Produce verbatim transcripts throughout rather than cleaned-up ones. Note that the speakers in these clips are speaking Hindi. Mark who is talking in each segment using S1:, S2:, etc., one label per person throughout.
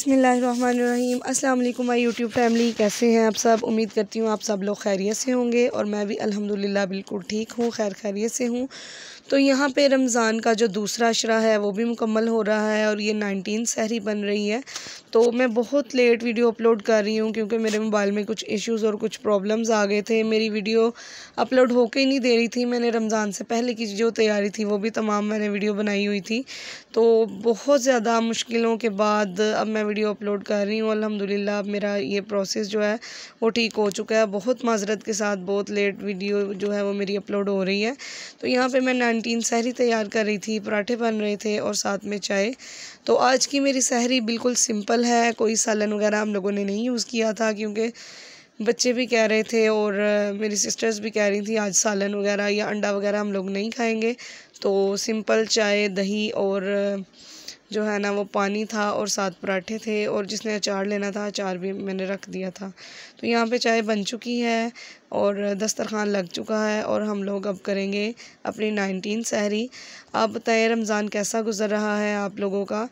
S1: बिस्मिल्लाहिर्रहमानिर्रहीम। अस्सलाम वालेकुम माय यूट्यूब फैमिली, कैसे हैं आप सब। उम्मीद करती हूँ आप सब लोग खैरियत से होंगे और मैं भी अल्हम्दुलिल्लाह बिल्कुल ठीक हूँ, खैर खैरियत से हूँ। तो यहाँ पे रमज़ान का जो दूसरा अशरा है वो भी मुकम्मल हो रहा है और ये नाइनटीन सहरी बन रही है। तो मैं बहुत लेट वीडियो अपलोड कर रही हूँ क्योंकि मेरे मोबाइल में कुछ इश्यूज़ और कुछ प्रॉब्लम्स आ गए थे। मेरी वीडियो अपलोड होके ही नहीं दे रही थी। मैंने रमज़ान से पहले की जो तैयारी थी वो भी तमाम मैंने वीडियो बनाई हुई थी। तो बहुत ज़्यादा मुश्किलों के बाद अब मैं वीडियो अपलोड कर रही हूँ। अल्हम्दुलिल्लाह अब मेरा ये प्रोसेस जो है वो ठीक हो चुका है। बहुत माजरत के साथ बहुत लेट वीडियो जो है वो मेरी अपलोड हो रही है। तो यहाँ पे मैं नाइनटीन सहरी तैयार कर रही थी, पराठे बन रहे थे और साथ में चाय। तो आज की मेरी सहरी बिल्कुल सिंपल है, कोई सालन वगैरह हम लोगों ने नहीं यूज़ किया था क्योंकि बच्चे भी कह रहे थे और मेरी सिस्टर्स भी कह रही थी आज सालन वगैरह या अंडा वगैरह हम लोग नहीं खाएंगे। तो सिंपल चाय, दही और जो है ना वो पानी था और साथ पराठे थे और जिसने अचार लेना था अचार भी मैंने रख दिया था। तो यहाँ पे चाय बन चुकी है और दस्तरखान लग चुका है और हम लोग अब करेंगे अपनी नाइनटीन सहरी। आप बताएं रमज़ान कैसा गुज़र रहा है आप लोगों का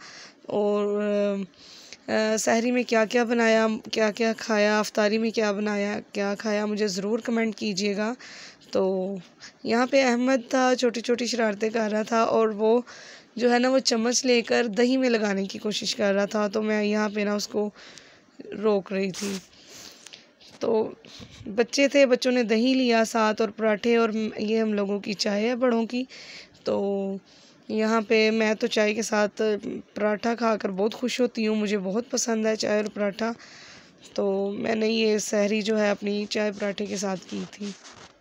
S1: और सहरी में क्या क्या बनाया, क्या क्या खाया, अफ्तारी में क्या बनाया, क्या खाया, मुझे ज़रूर कमेंट कीजिएगा। तो यहाँ पे अहमद था, छोटी छोटी शरारतें कर रहा था और वो जो है ना वो चम्मच लेकर दही में लगाने की कोशिश कर रहा था। तो मैं यहाँ पे ना उसको रोक रही थी। तो बच्चे थे, बच्चों ने दही लिया साथ और पराठे और ये हम लोगों की चाय है बड़ों की। तो यहाँ पे मैं तो चाय के साथ पराठा खाकर बहुत खुश होती हूँ, मुझे बहुत पसंद है चाय और पराठा। तो मैंने ये सहरी जो है अपनी चाय पराठे के साथ की थी।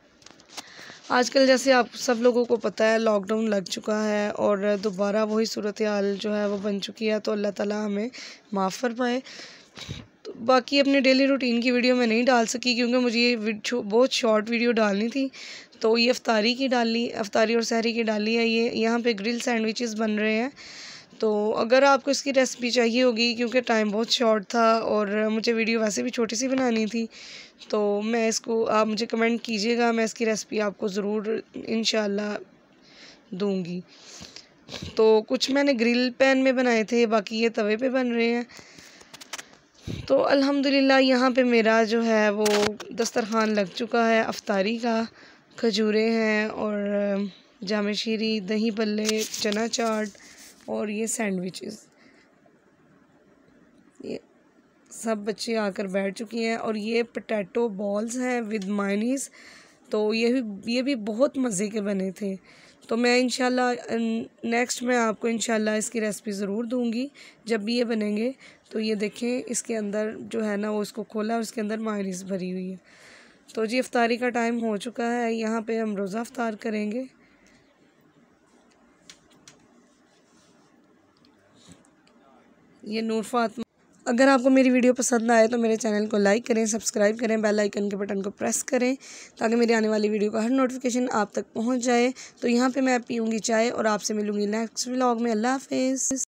S1: आजकल जैसे आप सब लोगों को पता है लॉकडाउन लग चुका है और दोबारा वही सूरत हाल जो है वो बन चुकी है। तो अल्लाह ताला हमें माफ़ फरमाए। तो बाकी अपने डेली रूटीन की वीडियो मैं नहीं डाल सकी क्योंकि मुझे ये बहुत शॉर्ट वीडियो डालनी थी। तो ये अफ्तारी की डाली, अफ्तारी और सहरी की डाली है। ये यहाँ पे ग्रिल सैंडविचेस बन रहे हैं। तो अगर आपको इसकी रेसिपी चाहिए होगी क्योंकि टाइम बहुत शॉर्ट था और मुझे वीडियो वैसे भी छोटी सी बनानी थी, तो मैं इसको आप मुझे कमेंट कीजिएगा, मैं इसकी रेसिपी आपको ज़रूर इंशाल्लाह दूंगी। तो कुछ मैंने ग्रिल पैन में बनाए थे, बाकी ये तवे पे बन रहे हैं। तो अल्हम्दुलिल्लाह यहाँ पे मेरा जो है वो दस्तरखान लग चुका है अफ्तारी का। खजूरें हैं और जामे शीरी, दही भल्ले, चना चाट और ये सैंडविचेस, ये सब बच्चे आकर बैठ चुकी हैं। और ये पोटैटो बॉल्स हैं विद मायनीज़। तो ये भी ये भी बहुत मज़े के बने थे। तो मैं इंशाल्लाह नेक्स्ट मैं आपको इंशाल्लाह इसकी रेसिपी ज़रूर दूंगी जब भी ये बनेंगे। तो ये देखें इसके अंदर जो है ना वो इसको खोला और इसके अंदर मायनीज़ भरी हुई है। तो जी अफ्तारी का टाइम हो चुका है, यहाँ पे हम रोज़ा अफ्तार करेंगे। ये नूर फातिमा। अगर आपको मेरी वीडियो पसंद आए तो मेरे चैनल को लाइक करें, सब्सक्राइब करें, बेल आइकन के बटन को प्रेस करें ताकि मेरी आने वाली वीडियो का हर नोटिफिकेशन आप तक पहुंच जाए। तो यहाँ पे मैं पीऊँगी चाय और आपसे मिलूँगी नेक्स्ट व्लॉग में। अल्लाह हाफ़िज़।